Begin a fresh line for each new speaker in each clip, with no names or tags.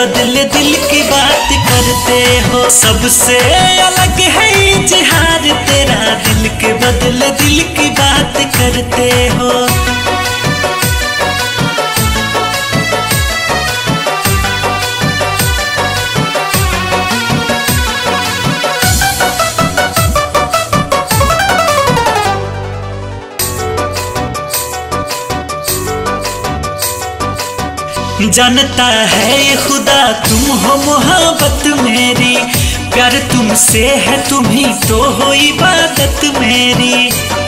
बदले दिल की बात करते हो। सबसे अलग है इजहार तेरा, दिल के बदले दिल की बात करते हो। जानता है ये खुदा तुम हो मोहब्बत मेरी, प्यार तुमसे है तुम ही तो हो इबादत मेरी।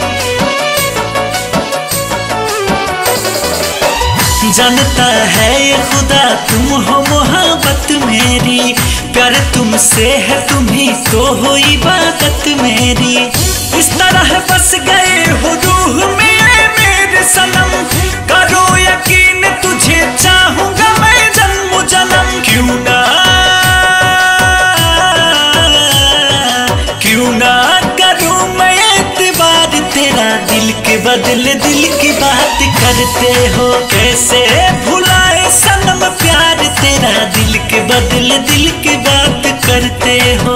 जानता है ये खुदा तुम हो मोहब्बत मेरी, प्यार तुमसे है तुम ही तो हो इबादत मेरी। इस तरह बस गए हो रूह में मेरे सनम, करो यकीन तुझे चाहूंगा मैं जन्म जन्म। क्यों ना करूं मैं एतबार तेरा, दिल के बदले दिल की बात करते हो। कैसे भुलाए सनम प्यार तेरा, दिल के बदले दिल की बात करते हो।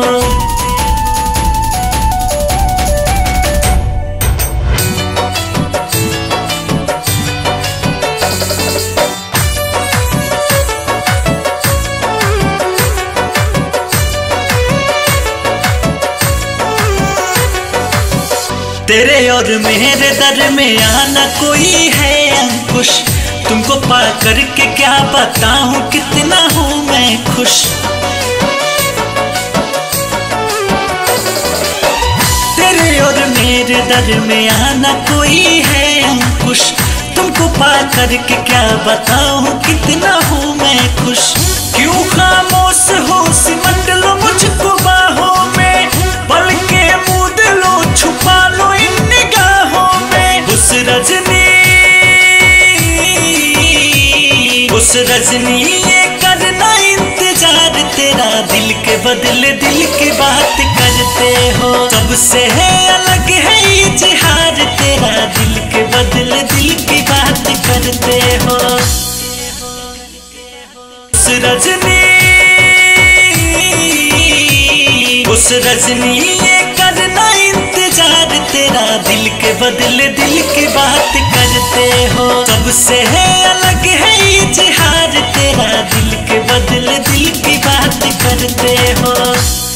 तेरे और मेरे दर में आना कोई है अंकुश, तुमको पा करके क्या बताऊं कितना हूं मैं खुश। तेरे और मेरे दर में आना कोई है अंकुश, तुमको पा करके क्या बताऊं कितना हूं मैं खुश। क्यों खामोश हो सिमट लो मुझको बाहों में, पल के मूड लो छुपा लो इन निगाहों में। उस रजनी ये करना इंतजार तेरा, दिल के बदले दिल की बात करते हो। सबसे है अलग है इजहार तेरा, दिल के बदले दिल की बात करते हो। उस रजनी ये करना इंतजार तेरा, दिल के बदले दिल की बात करते हो। सबसे है अलग है इजहार तेरा, दिल के बदले दिल की बात करते हो।